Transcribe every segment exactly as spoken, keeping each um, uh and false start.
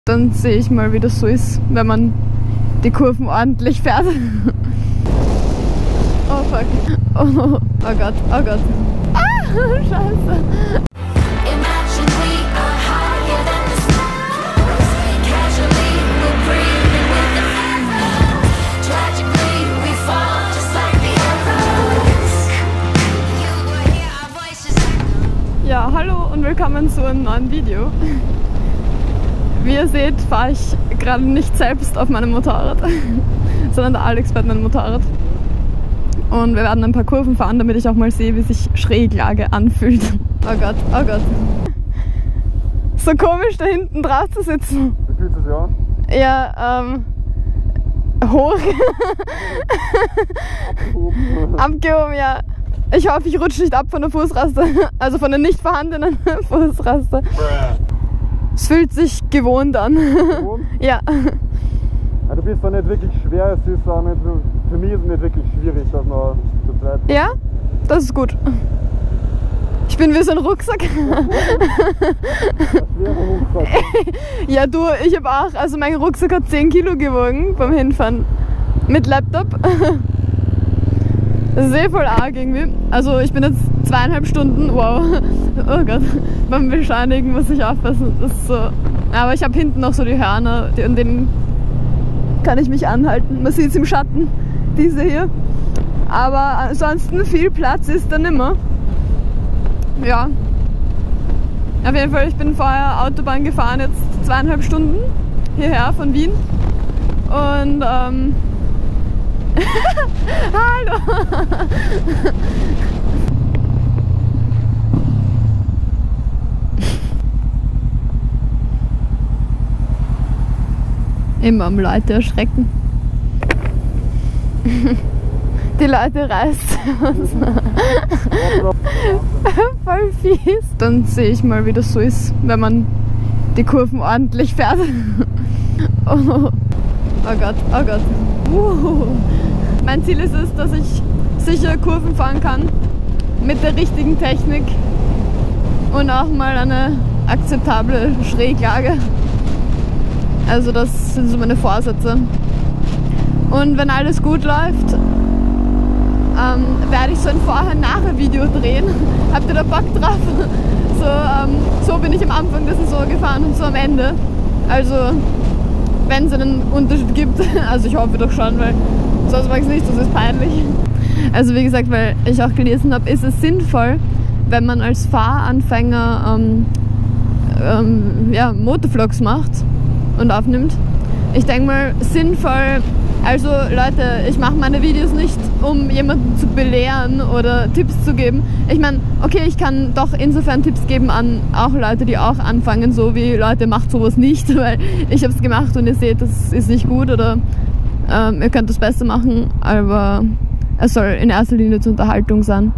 Dann sehe ich mal, wie das so ist, wenn man die Kurven ordentlich fährt. Oh fuck. Oh, oh Gott, oh Gott. Ah, scheiße. Ja, hallo und willkommen zu einem neuen Video. Wie ihr seht, fahre ich gerade nicht selbst auf meinem Motorrad, sondern der Alex fährt mein Motorrad. Und wir werden ein paar Kurven fahren, damit ich auch mal sehe, wie sich Schräglage anfühlt. Oh Gott, oh Gott. So komisch, da hinten drauf zu sitzen. Wie fühlt es sich an? Ja, ähm... hoch. Abgehoben. Abgehoben, ja. Ich hoffe, ich rutsche nicht ab von der Fußraste, also von der nicht vorhandenen Fußraste. Es fühlt sich gewohnt an. Gewohnt? Ja. Ja. Du bist da nicht wirklich schwer, es ist auch nicht, für mich ist es nicht wirklich schwierig, das noch zu zweit. Ja, das ist gut. Ich bin wie so ein Rucksack. Ein schwerer Rucksack. Ja, du, ich habe auch, also mein Rucksack hat zehn Kilo gewogen beim Hinfahren mit Laptop. Das ist eh voll arg irgendwie. Also ich bin jetzt zweieinhalb Stunden, wow, oh Gott, beim Beschleunigen muss ich aufpassen. Das ist so. Aber ich habe hinten noch so die Hörner, die, an denen kann ich mich anhalten. Man sieht es im Schatten, diese hier. Aber ansonsten viel Platz ist da nimmer. Ja. Auf jeden Fall, ich bin vorher Autobahn gefahren, jetzt zweieinhalb Stunden hierher von Wien. Und ähm, hallo! Immer am Leute erschrecken. Die Leute reißt. Voll fies. Dann sehe ich mal, wie das so ist, wenn man die Kurven ordentlich fährt. Oh, oh Gott, oh Gott. Uh. Mein Ziel ist es, dass ich sicher Kurven fahren kann mit der richtigen Technik und auch mal eine akzeptable Schräglage. Also das sind so meine Vorsätze. Und wenn alles gut läuft, ähm, werde ich so ein Vorher-Nachher-Video drehen. Habt ihr da Bock drauf? So, ähm, so bin ich am Anfang der Saison gefahren und so am Ende. Also wenn es einen Unterschied gibt, also ich hoffe doch schon, weil sonst mag ich es nicht, das ist peinlich. Also wie gesagt, weil ich auch gelesen habe, ist es sinnvoll, wenn man als Fahranfänger ähm, ähm, ja, Motovlogs macht und aufnimmt. Ich denke mal, sinnvoll, also Leute, ich mache meine Videos nicht, um jemanden zu belehren oder Tipps zu geben. Ich meine, okay, ich kann doch insofern Tipps geben an auch Leute, die auch anfangen, so wie Leute, macht sowas nicht, weil ich habe es gemacht und ihr seht, das ist nicht gut oder ähm, ihr könnt das besser machen, aber es soll in erster Linie zur Unterhaltung sein.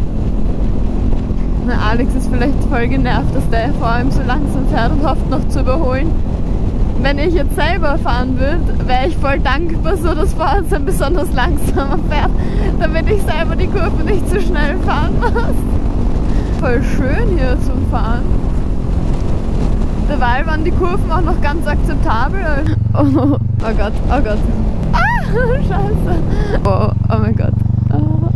Na, Alex ist vielleicht voll genervt, dass der vor allem so langsam fährt und hofft noch zu überholen. Wenn ich jetzt selber fahren würde, wäre ich voll dankbar, so dass vor uns ein besonders langsamer fährt, damit ich selber die Kurve nicht zu schnell fahren muss. Voll schön hier zum Fahren. Derweil waren die Kurven auch noch ganz akzeptabel. Oh, oh Gott, oh Gott. Ah, scheiße. Oh, oh mein Gott. Oh,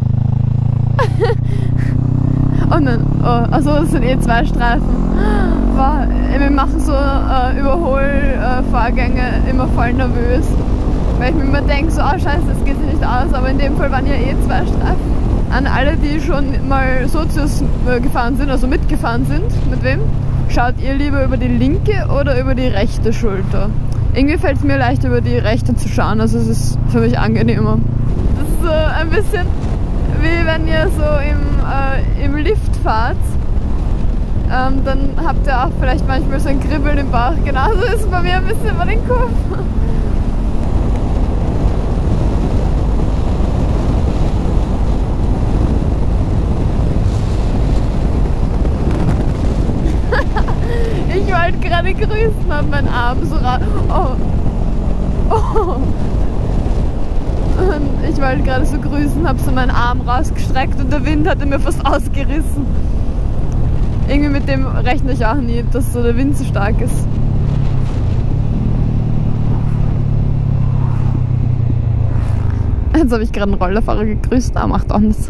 oh nein, oh, also das sind eh zwei Streifen. Wow, wir machen so äh, Überholvorgänge äh, immer voll nervös. Weil ich mir immer denke, so, oh scheiße, das geht sich nicht aus, aber in dem Fall waren ja eh zwei Streifen. An alle, die schon mal Sozius äh, gefahren sind, also mitgefahren sind, mit wem? Schaut ihr lieber über die linke oder über die rechte Schulter? Irgendwie fällt es mir leicht, über die rechte zu schauen, also es ist für mich angenehmer. Das ist so ein bisschen wie wenn ihr so im, äh, im Lift fahrt. Ähm, dann habt ihr auch vielleicht manchmal so ein Kribbeln im Bauch. Genauso ist es bei mir ein bisschen bei den Kurven. Ich wollte gerade grüßen, habe meinen Arm so ra... Oh. Oh. Und ich wollte gerade so grüßen, habe so meinen Arm rausgestreckt und der Wind hatte mir fast ausgerissen. Irgendwie mit dem rechne ich auch nie, dass so der Wind so stark ist. Jetzt habe ich gerade einen Rollerfahrer gegrüßt, aber macht auch nichts.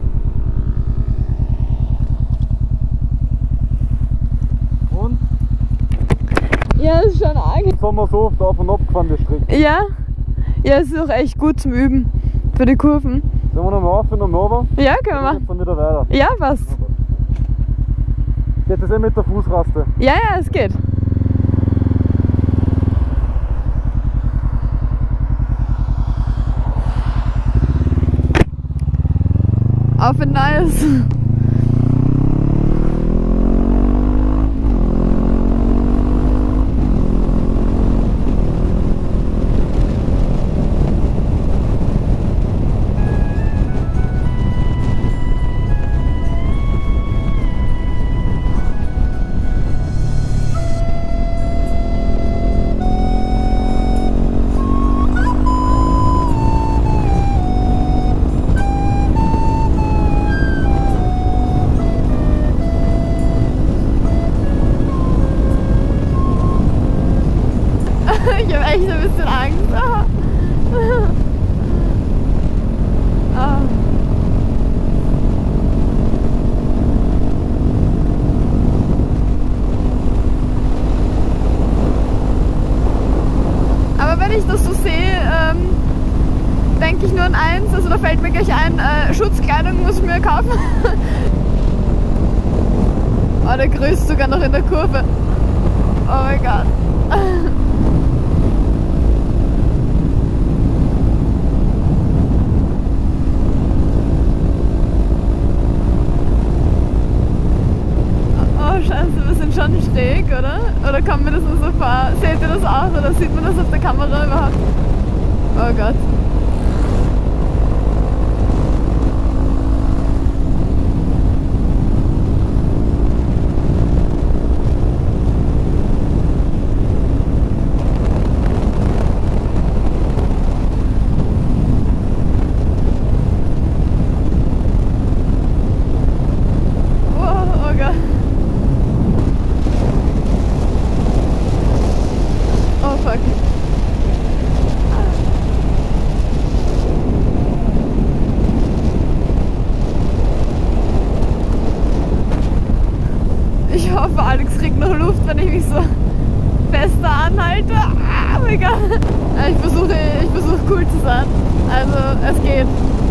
Und? Ja, ist schon arg. Im Sommer so oft auf und ab gefahren, die Strecke. Ja? Ja, es ist auch echt gut zum Üben. Für die Kurven. Sollen wir nochmal auf und nochmal runter? Ja, können wir machen. Jetzt dann wieder weiter. Ja, was? Geht das eh mit der Fußraste? Ja, ja, es geht. Auf ein neues. Ich habe echt ein bisschen Angst. Ah. Ah. Aber wenn ich das so sehe, ähm, denke ich nur an eins, also da fällt mir gleich ein, äh, Schutzkleidung muss ich mir kaufen. Oh, der grüßt sogar noch in der Kurve. Oh mein Gott. Oh Scheiße, wir sind schon schräg, oder? Oder kommt mir das nur so vor? Seht ihr das auch oder sieht man das auf der Kamera überhaupt? Oh Gott. Ich hoffe, Alex kriegt noch Luft, wenn ich mich so fester anhalte. Ah, oh mein Gott. Ich versuche, ich versuche cool zu sein. Also, es geht.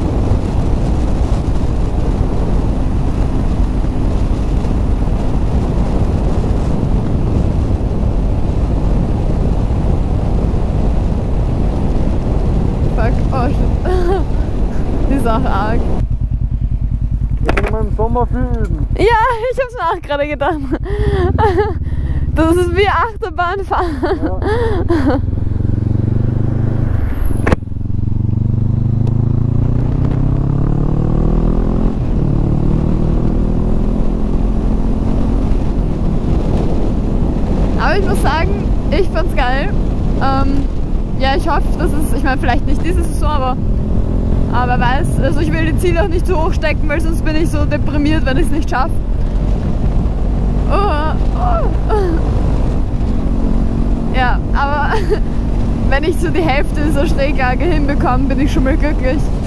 Fuck, oh shit. Die ist auch arg. Wir können mal im Sommer viel üben. Ja, ich hab's mir auch gerade gedacht. Das ist wie Achterbahnfahren. Ja. Aber ich muss sagen, ich fand's geil. Ähm, ja, ich hoffe, dass es, ich meine, vielleicht nicht diese Saison, aber Aber wer weiß, also ich will die Ziele auch nicht zu hoch stecken, weil sonst bin ich so deprimiert, wenn ich es nicht schaffe. Oh, oh. Ja, aber wenn ich so die Hälfte dieser Schräglage hinbekomme, bin ich schon mal glücklich.